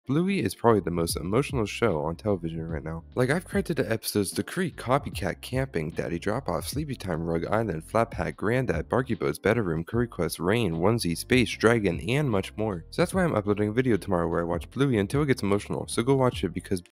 Bluey is probably the most emotional show on television right now. Like, I've cried to the episodes The Creek, Copycat, Camping, Daddy Drop Off, Sleepytime, Rug Island, Flat Pack, Granddad, Barky Boats, Better Room, Curry Quest, Rain, Onesie, Space, Dragon, and much more. So that's why I'm uploading a video tomorrow where I watch Bluey until it gets emotional, so go watch it because